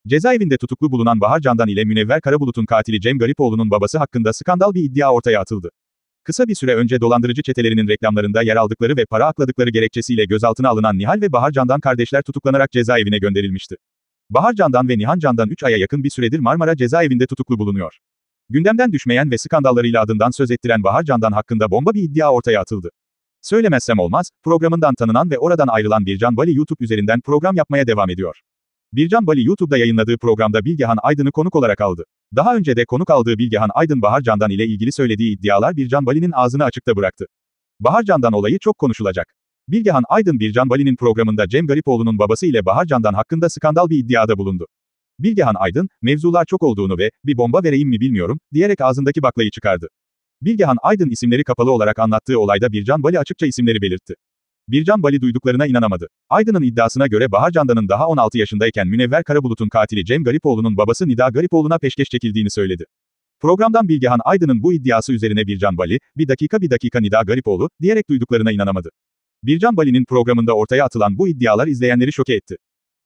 Cezaevinde tutuklu bulunan Bahar Candan ile Münevver Karabulut'un katili Cem Garipoğlu'nun babası hakkında skandal bir iddia ortaya atıldı. Kısa bir süre önce dolandırıcı çetelerinin reklamlarında yer aldıkları ve para akladıkları gerekçesiyle gözaltına alınan Nihal ve Bahar Candan kardeşler tutuklanarak cezaevine gönderilmişti. Bahar Candan ve Nihan Candan 3 aya yakın bir süredir Marmara cezaevinde tutuklu bulunuyor. Gündemden düşmeyen ve skandallarıyla adından söz ettiren Bahar Candan hakkında bomba bir iddia ortaya atıldı. Söylemezsem olmaz, programından tanınan ve oradan ayrılan Bircan Bali YouTube üzerinden program yapmaya devam ediyor. Bircan Bali YouTube'da yayınladığı programda Bilgehan Aydın'ı konuk olarak aldı. Daha önce de konuk aldığı Bilgehan Aydın Bahar Candan ile ilgili söylediği iddialar Bircan Bali'nin ağzını açıkta bıraktı. Bahar Candan olayı çok konuşulacak. Bilgehan Aydın Bircan Bali'nin programında Cem Garipoğlu'nun babası ile Bahar Candan hakkında skandal bir iddiada bulundu. Bilgehan Aydın, mevzular çok olduğunu ve "bir bomba vereyim mi bilmiyorum" diyerek ağzındaki baklayı çıkardı. Bilgehan Aydın isimleri kapalı olarak anlattığı olayda Bircan Bali açıkça isimleri belirtti. Bircan Bali duyduklarına inanamadı. Aydın'ın iddiasına göre Bahar Candan'ın daha 16 yaşındayken Münevver Karabulut'un katili Cem Garipoğlu'nun babası Nida Garipoğlu'na peşkeş çekildiğini söyledi. Programdan Bilgehan Aydın'ın bu iddiası üzerine Bircan Bali, bir dakika Nida Garipoğlu" diyerek duyduklarına inanamadı. Bircan Bali'nin programında ortaya atılan bu iddialar izleyenleri şoke etti.